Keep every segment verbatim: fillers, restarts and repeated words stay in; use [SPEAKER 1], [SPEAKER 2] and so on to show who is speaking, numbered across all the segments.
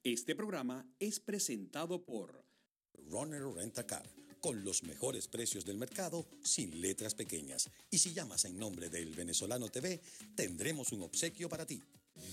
[SPEAKER 1] Este programa es presentado por
[SPEAKER 2] Runner Rent a Car, con los mejores precios del mercado, sin letras pequeñas. Y si llamas en nombre del Venezolano T V, tendremos un obsequio para ti.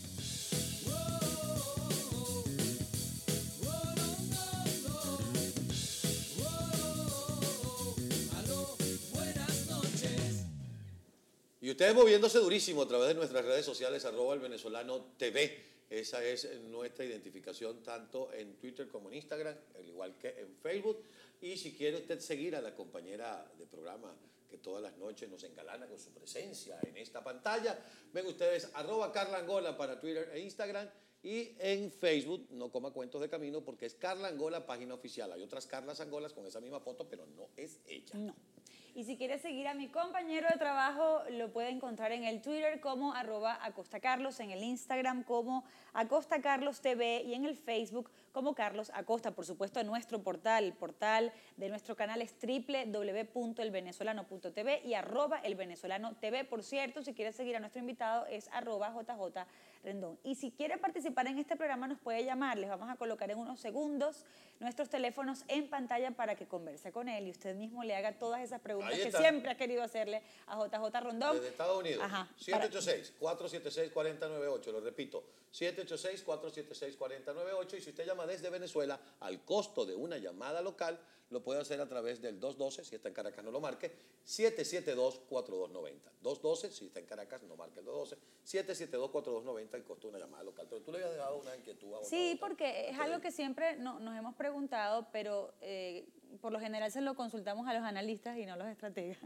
[SPEAKER 3] Y ustedes moviéndose durísimo a través de nuestras redes sociales, arroba el venezolano T V. Esa es nuestra identificación tanto en Twitter como en Instagram, al igual que en Facebook. Y si quiere usted seguir a la compañera de programa que todas las noches nos engalana con su presencia en esta pantalla, ven ustedes arroba Carla Angola para Twitter e Instagram. Y en Facebook, no coma cuentos de camino, porque es Carla Angola, página oficial. Hay otras Carlas Angolas con esa misma foto, pero no es ella.
[SPEAKER 4] No. Y si quiere seguir a mi compañero de trabajo, lo puede encontrar en el Twitter como arroba Acosta Carlos, en el Instagram como Acosta Carlos T V y en el Facebook como Carlos Acosta. Por supuesto, en nuestro portal, el portal de nuestro canal es doble u doble u doble u punto el venezolano punto t v y arroba el venezolano T V. Por cierto, si quiere seguir a nuestro invitado es arroba J J Rendón. Y si quiere participar en este programa nos puede llamar, les vamos a colocar en unos segundos nuestros teléfonos en pantalla para que converse con él y usted mismo le haga todas esas preguntas que siempre ha querido hacerle a J J Rondón.
[SPEAKER 3] Desde Estados Unidos.
[SPEAKER 4] Ajá,
[SPEAKER 3] siete ocho seis, cuatro siete seis, cuatro cero nueve ocho. Lo repito, siete ocho seis, cuatro siete seis, cuatro cero nueve ocho. Y si usted llama desde Venezuela, al costo de una llamada local, lo puede hacer a través del dos uno dos, si está en Caracas no lo marque, siete siete dos, cuatro dos nueve cero. dos uno dos, si está en Caracas no marque el dos uno dos, siete siete dos, cuatro dos nueve cero, el costo de una llamada local. Pero tú le habías dejado una inquietud a otra.
[SPEAKER 4] Sí, porque es algo que siempre no, nos hemos preguntado, pero eh, por lo general se lo consultamos a los analistas y no a los estrategas,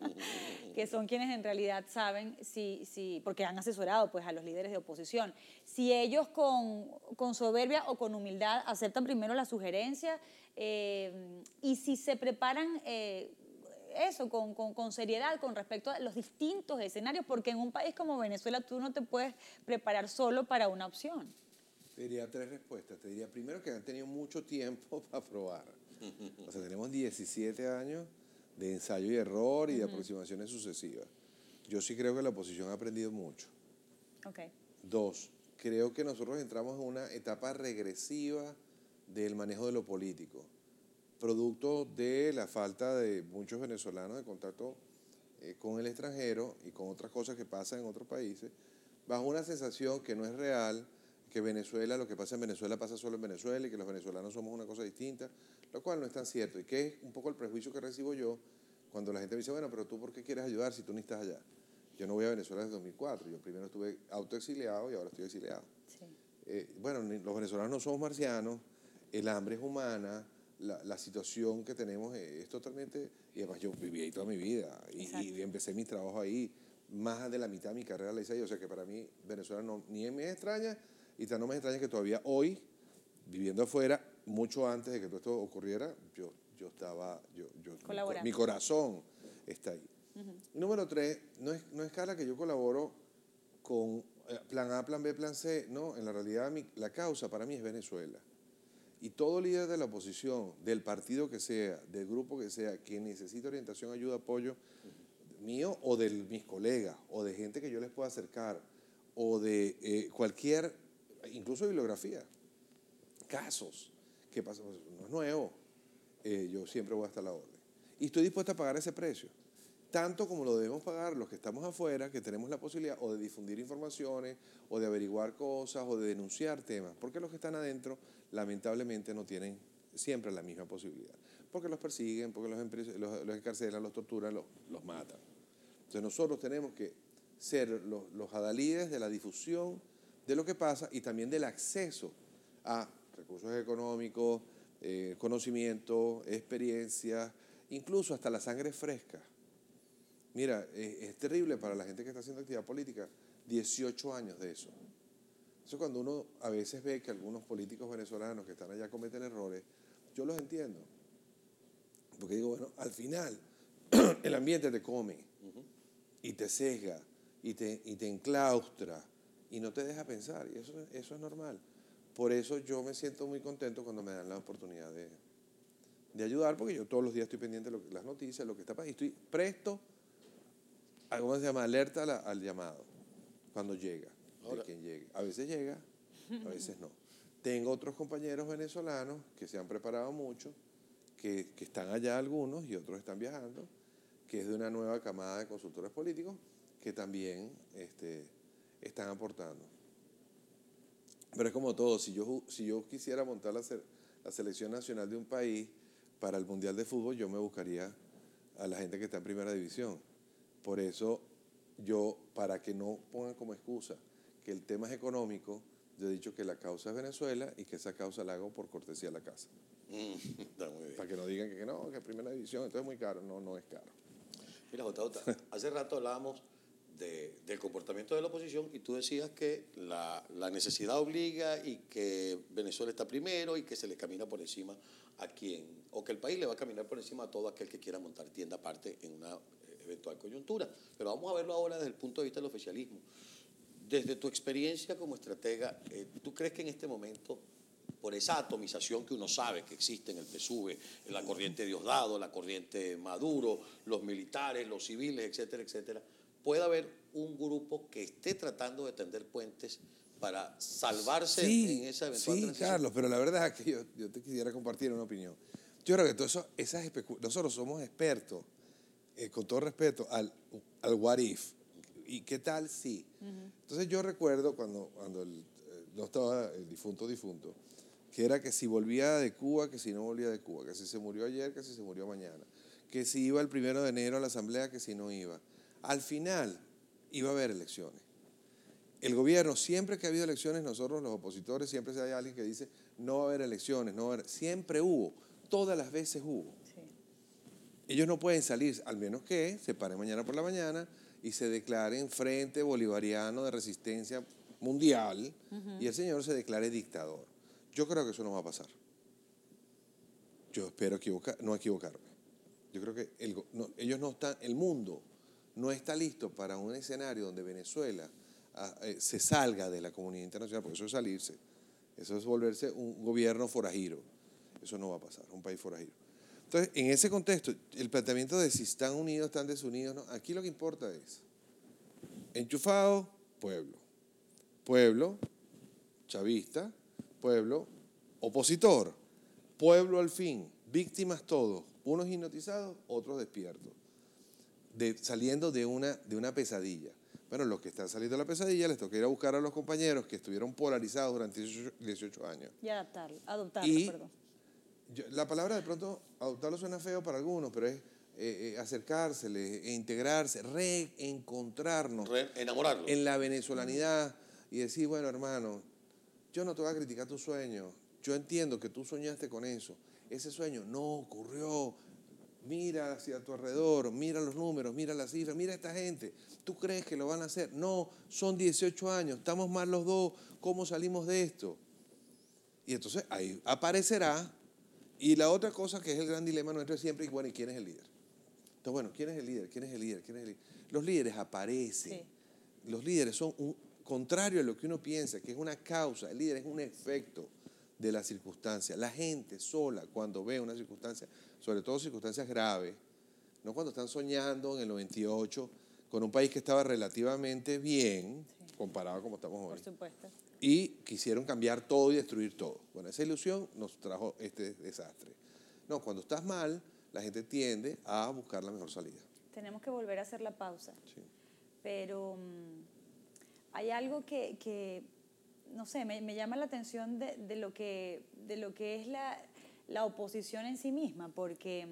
[SPEAKER 4] que son quienes en realidad saben si, si, porque han asesorado pues a los líderes de oposición, si ellos con, con soberbia o con humildad aceptan primero la sugerencia eh, y si se preparan eh, eso, con, con, con seriedad con respecto a los distintos escenarios, porque en un país como Venezuela tú no te puedes preparar solo para una opción.
[SPEAKER 5] Te diría tres respuestas. Te diría primero que han tenido mucho tiempo para probar. O sea, tenemos diecisiete años de ensayo y error y de uh-huh. aproximaciones sucesivas. Yo sí creo que la oposición ha aprendido mucho.
[SPEAKER 4] Okay.
[SPEAKER 5] Dos, creo que nosotros entramos en una etapa regresiva del manejo de lo político, producto de la falta de muchos venezolanos de contacto eh, con el extranjero y con otras cosas que pasan en otros países, bajo una sensación que no es real, que Venezuela, lo que pasa en Venezuela pasa solo en Venezuela y que los venezolanos somos una cosa distinta, lo cual no es tan cierto y que es un poco el prejuicio que recibo yo cuando la gente me dice, bueno, pero tú ¿por qué quieres ayudar si tú ni estás allá? Yo no voy a Venezuela desde dos mil cuatro, yo primero estuve autoexiliado y ahora estoy exiliado.
[SPEAKER 4] Sí.
[SPEAKER 5] Eh, bueno, los venezolanos no somos marcianos, el hambre es humana, la, la situación que tenemos es, es totalmente, y además yo viví ahí toda mi vida y, y empecé mi trabajo ahí, más de la mitad de mi carrera la hice ahí, o sea que para mí Venezuela no, ni me extraña. Y tan no me extraña que todavía hoy, viviendo afuera, mucho antes de que todo esto ocurriera, yo, yo estaba, yo, yo, mi, mi corazón está ahí. Uh-huh. Número tres, no es, no es Carla que yo colaboro con plan A, plan B, plan C, no, en la realidad mi, la causa para mí es Venezuela. Y todo líder de la oposición, del partido que sea, del grupo que sea, que necesite orientación, ayuda, apoyo, uh-huh. mío o de mis colegas, o de gente que yo les pueda acercar, o de eh, cualquier... incluso bibliografía, casos, que pasa, no es nuevo, eh, yo siempre voy a estar a la orden. Y estoy dispuesto a pagar ese precio, tanto como lo debemos pagar los que estamos afuera, que tenemos la posibilidad o de difundir informaciones, o de averiguar cosas, o de denunciar temas, porque los que están adentro, lamentablemente, no tienen siempre la misma posibilidad, porque los persiguen, porque los, los, los encarcelan, los torturan, los, los matan. Entonces nosotros tenemos que ser los, los adalides de la difusión de lo que pasa y también del acceso a recursos económicos, eh, conocimiento, experiencia, incluso hasta la sangre fresca. Mira, es, es terrible para la gente que está haciendo actividad política, dieciocho años de eso. Eso cuando uno a veces ve que algunos políticos venezolanos que están allá cometen errores, yo los entiendo. Porque digo, bueno, al final el ambiente te come uh-huh. y te sesga y te, y te enclaustra y no te deja pensar, y eso, eso es normal. Por eso yo me siento muy contento cuando me dan la oportunidad de, de ayudar, porque yo todos los días estoy pendiente de lo, las noticias, lo que está pasando, y estoy presto, a, ¿cómo se llama? Alerta al, al llamado, cuando llega, Ahora, de quien llegue. A veces llega, a veces no. Tengo otros compañeros venezolanos que se han preparado mucho, que, que están allá algunos y otros están viajando, que es de una nueva camada de consultores políticos que también este, están aportando. Pero es como todo, si yo, si yo quisiera montar la, la selección nacional de un país para el Mundial de Fútbol, yo me buscaría a la gente que está en primera división. Por eso yo, para que no pongan como excusa que el tema es económico, yo he dicho que la causa es Venezuela y que esa causa la hago por cortesía a la casa.
[SPEAKER 3] Mm, está muy bien.
[SPEAKER 5] Para que no digan que, que no, que es primera división, entonces es muy caro. No, no es caro.
[SPEAKER 3] Mira, J J, hace rato hablábamos de, del comportamiento de la oposición y tú decías que la, la necesidad obliga y que Venezuela está primero y que se le camina por encima a quien, o que el país le va a caminar por encima a todo aquel que quiera montar tienda aparte en una eventual coyuntura. Pero vamos a verlo ahora desde el punto de vista del oficialismo. Desde tu experiencia como estratega, eh, ¿tú crees que en este momento, por esa atomización que uno sabe que existe en el P S U V, en la corriente Diosdado, la corriente Maduro, los militares, los civiles, etcétera, etcétera, puede haber un grupo que esté tratando de tender puentes para salvarse
[SPEAKER 5] sí,
[SPEAKER 3] en esa eventual
[SPEAKER 5] sí,
[SPEAKER 3] transición?
[SPEAKER 5] Carlos, pero la verdad es que yo, yo te quisiera compartir una opinión. Yo creo que todo eso, esas especulaciones, nosotros somos expertos, eh, con todo respeto, al, al what if. ¿Y qué tal si? Uh-huh. Entonces yo recuerdo cuando, cuando el, eh, no estaba el difunto difunto, que era que si volvía de Cuba, que si no volvía de Cuba, que si se murió ayer, que si se murió mañana, que si iba el primero de enero a la asamblea, que si no iba. Al final iba a haber elecciones. El gobierno, siempre que ha habido elecciones, nosotros los opositores, siempre hay alguien que dice no va a haber elecciones, no va a haber, siempre hubo, todas las veces hubo. Sí. Ellos no pueden salir, al menos que se paren mañana por la mañana y se declaren Frente Bolivariano de Resistencia Mundial, uh-huh, y el señor se declare dictador. Yo creo que eso no va a pasar. Yo espero equivocar, no equivocarme. Yo creo que el, no, ellos no están, el mundo no está listo para un escenario donde Venezuela a, eh, se salga de la comunidad internacional, porque eso es salirse, eso es volverse un gobierno forajiro. Eso no va a pasar, un país forajiro. Entonces, en ese contexto, el planteamiento de si están unidos, están desunidos, no, aquí lo que importa es enchufado, pueblo, pueblo, chavista, pueblo, opositor, pueblo al fin, víctimas todos, unos hipnotizados, otros despiertos, de, saliendo de una, de una pesadilla. Bueno, los que están saliendo de la pesadilla les toca ir a buscar a los compañeros que estuvieron polarizados durante dieciocho años.
[SPEAKER 4] Y adaptarlo, adoptarlo,
[SPEAKER 5] y,
[SPEAKER 4] perdón.
[SPEAKER 5] Yo, la palabra de pronto, adoptarlo suena feo para algunos, pero es eh, eh, acercársele, e integrarse, reencontrarnos.
[SPEAKER 3] Re enamorarlo.
[SPEAKER 5] En la venezolanidad y decir, bueno, hermano, yo no te voy a criticar tu sueño, yo entiendo que tú soñaste con eso, ese sueño no ocurrió, mira hacia tu alrededor, mira los números, mira las cifras, mira a esta gente, ¿tú crees que lo van a hacer? No, son dieciocho años, estamos mal los dos, ¿cómo salimos de esto? Y entonces ahí aparecerá. Y la otra cosa que es el gran dilema nuestro es siempre, bueno, ¿y quién es el líder? Entonces, bueno, ¿quién es el líder? ¿Quién es el líder? ¿Quién es el líder? Los líderes aparecen. Sí. Los líderes son un contrario a lo que uno piensa, que es una causa. El líder es un efecto de la circunstancia. La gente sola, cuando ve una circunstancia, sobre todo circunstancias graves, no cuando están soñando en el noventa y ocho, con un país que estaba relativamente bien, sí, comparado a como estamos hoy.
[SPEAKER 4] Por supuesto.
[SPEAKER 5] Y quisieron cambiar todo y destruir todo. Bueno, esa ilusión nos trajo este desastre. No, cuando estás mal, la gente tiende a buscar la mejor salida.
[SPEAKER 4] Tenemos que volver a hacer la pausa.
[SPEAKER 5] Sí.
[SPEAKER 4] Pero um, hay algo que, que no sé, me, me llama la atención de, de, lo, que, de lo que es la, la oposición en sí misma, porque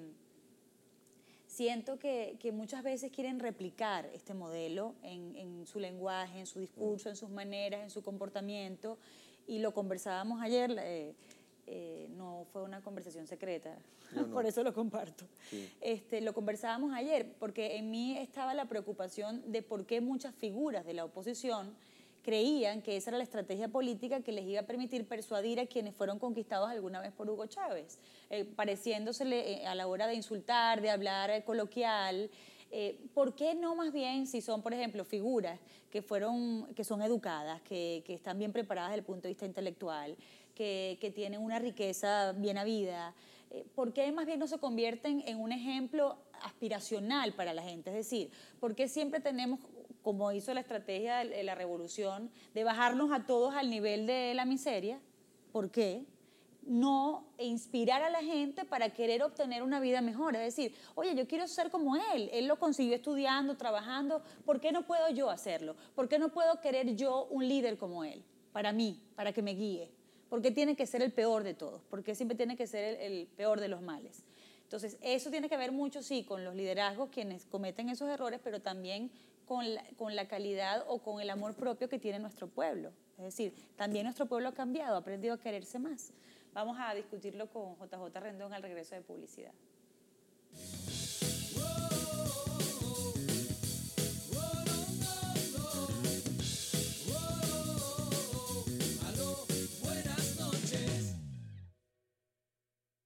[SPEAKER 4] siento que, que muchas veces quieren replicar este modelo en, en su lenguaje, en su discurso, en sus maneras, en su comportamiento, y lo conversábamos ayer, eh, eh, no fue una conversación secreta, no, no. Por eso lo comparto. Sí. Este, lo conversábamos ayer, porque en mí estaba la preocupación de por qué muchas figuras de la oposición creían que esa era la estrategia política que les iba a permitir persuadir a quienes fueron conquistados alguna vez por Hugo Chávez, eh, pareciéndosele eh, a la hora de insultar, de hablar eh, coloquial. Eh, ¿Por qué no más bien, si son, por ejemplo, figuras que, fueron, que son educadas, que, que están bien preparadas desde el punto de vista intelectual, que, que tienen una riqueza bien habida, eh, ¿por qué más bien no se convierten en un ejemplo aspiracional para la gente? Es decir, ¿por qué siempre tenemos, como hizo la estrategia de la revolución, de bajarnos a todos al nivel de la miseria? ¿Por qué no inspirar a la gente para querer obtener una vida mejor? Es decir, oye, yo quiero ser como él, él lo consiguió estudiando, trabajando, ¿por qué no puedo yo hacerlo? ¿Por qué no puedo querer yo un líder como él? Para mí, para que me guíe. ¿Por qué tiene que ser el peor de todos? ¿Por qué siempre tiene que ser el, el peor de los males? Entonces, eso tiene que ver mucho, sí, con los liderazgos, quienes cometen esos errores, pero también con la, con la calidad o con el amor propio que tiene nuestro pueblo. Es decir, también nuestro pueblo ha cambiado, ha aprendido a quererse más. Vamos a discutirlo con J J Rendón al regreso de publicidad.